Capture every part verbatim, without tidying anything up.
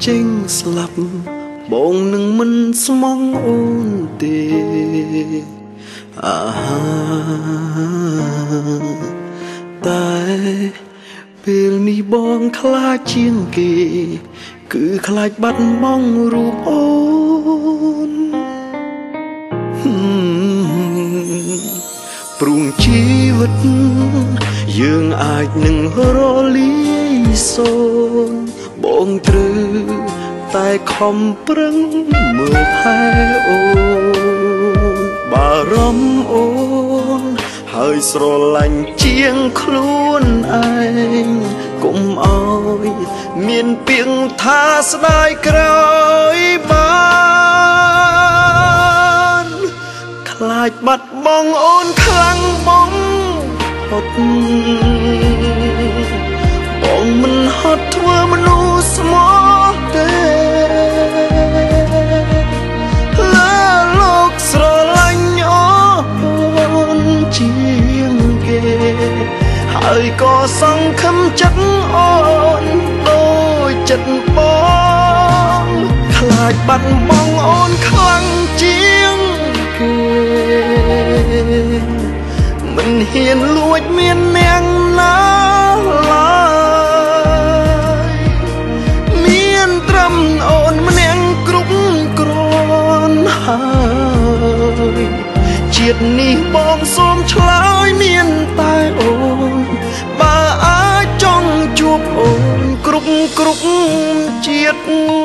ចេញស្លាប់បងនឹងមិនស្មងអូនទេអាតែពេលនេះបងខ្លាចជាងគេគឺខ្លាចបាត់បង់រូបអូនព្រួងជីវិតយើងអាចនឹងរលាយសូន្យបងត្រូវតែខំប្រឹងមើលថែអូនបារម្ភអូនហើយស្រឡាញ់ជាងខ្លួនឯងកុំអោយមានពាក្យថាស្ដាយក្រោយបានខ្លាចបាត់បង់អូនខ្លាំងបងហត់បងមិនហត់ធ្វើមនុស្សស្មោះទេលើលោកស្រឡាញ់អូនជាងគេហើយក៏សង្ឃឹមចិត្តអូនដូចចិត្តបងខ្លាចបាត់បង់អូនខ្លាំងជាងគេមិនហ៊ានលួចមាននាងណាឡើយមានត្រឹមអូនម្នាក់គ្រប់គ្រាន់ហើយជាតិនេះបងសូមឆ្លើយមានតែអូនបើអាចចង់ជួបអូនគ្រប់គ្រប់ជាតិ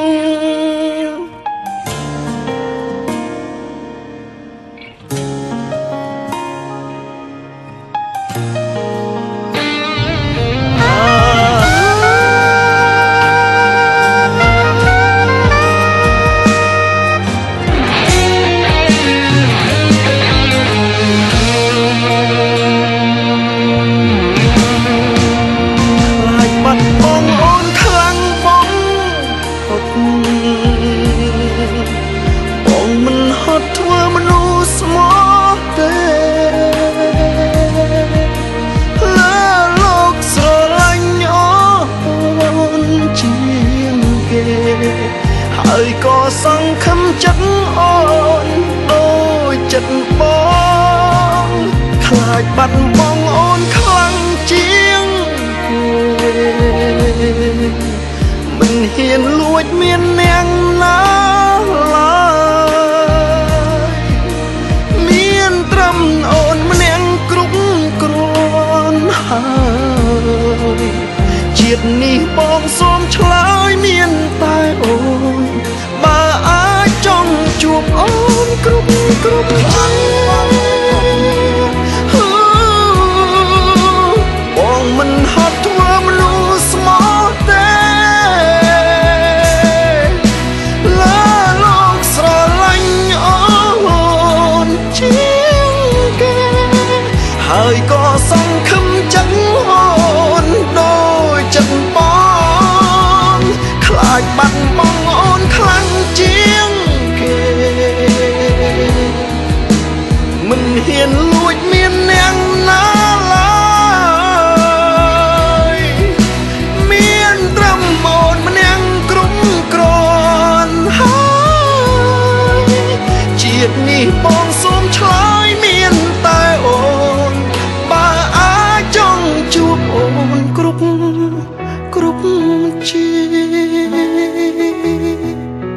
ហើយក៏សង្ឃឹមចិត្តអូនដូចចិត្តបងខ្លាចបាត់បង់អូនខ្លាំងជាងគេមិនហ៊ានលួចមាននាងណាឡើយមានត្រឹមអូនម្នាក់គ្រប់គ្រាន់ហើយជាតិនេះបងសូមឆ្លើយមានតែអូនបើអាចចង់ជួបអូនគ្រប់គ្រប់ខ្លាំងបងមិនហត់ធ្វើមនុស្សស្មោះទេលើលោកស្រឡាញ់អូនជាងគេហើយក៏សង្ឃឹមចិត្តអូនដូចចិត្តបងខ្លាចបាត់បង់អូនខ្លាំងជាងគេមិនហ៊ានលួចមាននាងណាឡើយមានត្រឹមអូនម្នាក់គ្រប់គ្រាន់ហើយជាតិនេះបងសូមឆ្លើយមានតែអូនបើអាចចង់ជួបអូនគ្រប់គ្រប់ជាតិ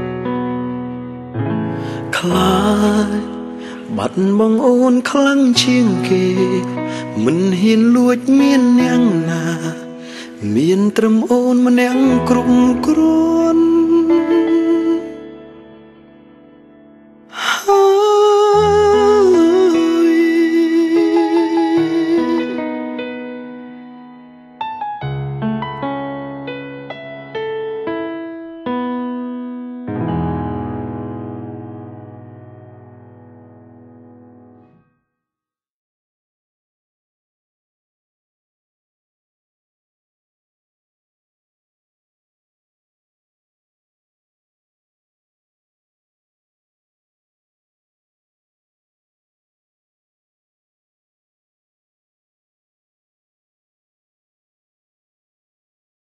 ខ្លាចបាត់បង់អូនខ្លាំងជាងគេមិនហ៊ានលួចមាននាងណាមានត្រឹមអូនម្នាក់គ្រប់គ្រា